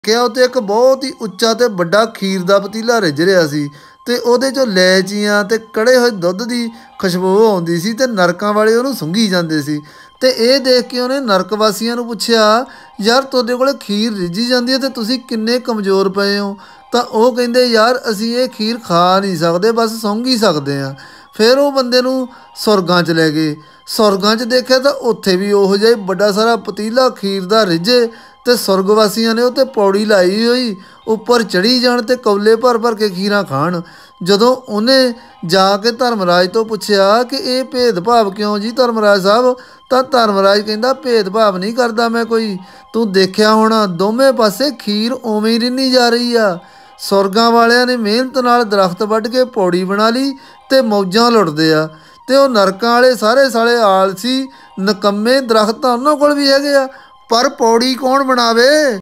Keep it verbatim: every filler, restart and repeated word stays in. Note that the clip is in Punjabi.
ਕਿਹਾ ਉੱਤੇ ਇੱਕ ਬਹੁਤ ਹੀ ਉੱਚਾ ਤੇ ਵੱਡਾ ਖੀਰ ਦਾ ਪਤੀਲਾ ਰਿੱਝ ਰਿਹਾ ਸੀ ਤੇ ਉਹਦੇ ਚੋਂ ਲੈਚੀਆਂ ਤੇ ਕੜੇ ਹੋਏ ਦੁੱਧ ਦੀ ਖੁਸ਼ਬੂ ਆਉਂਦੀ ਸੀ ਤੇ ਨਰਕਾਂ ਵਾਲੇ ਉਹਨੂੰ ਸੁੰਘੀ ਜਾਂਦੇ ਸੀ। ਤੇ ਇਹ ਦੇਖ ਕੇ ਉਹਨੇ ਨਰਕ ਵਾਸੀਆਂ ਨੂੰ ਪੁੱਛਿਆ, ਯਾਰ ਤੁਹਾਡੇ ਕੋਲੇ ਖੀਰ ਰਿੱਝੀ ਜਾਂਦੀ ਹੈ ਤੇ ਤੁਸੀਂ ਕਿੰਨੇ ਕਮਜ਼ੋਰ ਪਏ ਹੋ। ਤਾਂ ਉਹ ਕਹਿੰਦੇ, ਯਾਰ ਅਸੀਂ ਇਹ ਖੀਰ ਖਾ ਨਹੀਂ ਸਕਦੇ, ਬਸ ਸੁੰਘ ਹੀ ਸਕਦੇ ਹਾਂ। ਫਿਰ ਉਹ ਬੰਦੇ ਨੂੰ ਸੁਰਗਾਂ 'ਚ ਲੈ ਗਏ। ਸੁਰਗਾਂ 'ਚ ਦੇਖਿਆ ਤਾਂ ਉੱਥੇ ਵੀ ਉਹੋ ਜਿਹਾ ਹੀ ਵੱਡਾ ਸਾਰਾ ਪਤੀਲਾ ਖੀਰ ਦਾ ਰਿੱਝੇ ਤੇ ਸੁਰਗਵਾਸੀਆਂ ਨੇ ਉਹ 'ਤੇ ਪੌੜੀ ਲਾਈ ਹੋਈ, ਉੱਪਰ ਚੜ੍ਹੀ ਜਾਣ ਤੇ ਕੌਲੇ ਭਰ ਭਰ ਕੇ ਖੀਰਾਂ ਖਾਣ। ਜਦੋਂ ਉਹਨੇ ਜਾ ਕੇ ਧਰਮਰਾਜ ਤੋਂ ਪੁੱਛਿਆ ਕਿ ਇਹ ਭੇਦਭਾਵ ਕਿਉਂ ਜੀ ਧਰਮਰਾਜ ਸਾਹਿਬ, ਤਾਂ ਧਰਮਰਾਜ ਕਹਿੰਦਾ, ਭੇਦਭਾਵ ਨਹੀਂ ਕਰਦਾ ਮੈਂ ਕੋਈ, ਤੂੰ ਦੇਖਿਆ ਹੋਣਾ ਦੋਵੇਂ ਪਾਸੇ ਖੀਰ ਉਵੇਂ ਹੀ ਰਿੰਨੀ ਜਾ ਰਹੀ ਆ। ਸੁਰਗਾਂ ਵਾਲਿਆਂ ਨੇ ਮਿਹਨਤ ਨਾਲ ਦਰਖਤ ਵੱਢ ਕੇ ਪੌੜੀ ਬਣਾ ਲਈ ਤੇ ਮੌਜਾਂ ਲੁੱਟਦੇ ਆ, ਤੇ ਉਹ ਨਰਕਾਂ ਵਾਲੇ ਸਾਰੇ ਸਾਲੇ ਆਲਸੀ ਨਕੰਮੇ ਦਰਖਤ ਤਾਂ ਉਹਨਾਂ ਕੋਲ ਵੀ ਹੈਗੇ ਆ, ਪਰ ਪੌੜੀ ਕੌਣ ਬਣਾਵੇ।